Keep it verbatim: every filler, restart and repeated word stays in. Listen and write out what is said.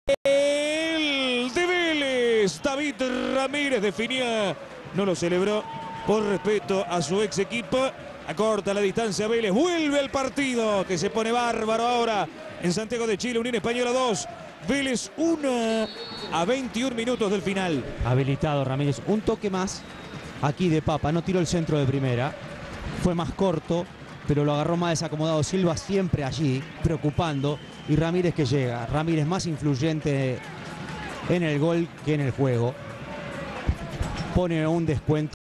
El de Vélez, David Ramírez definía, no lo celebró por respeto a su ex equipo. Acorta la distancia Vélez, vuelve al partido que se pone bárbaro ahora en Santiago de Chile. Unión Española dos, Vélez uno a veintiún minutos del final. Habilitado Ramírez, un toque más aquí de Papa, no tiró el centro de primera, fue más corto, pero lo agarró más desacomodado Silva, siempre allí, preocupando, y Ramírez que llega, Ramírez más influyente en el gol que en el juego, pone un descuento.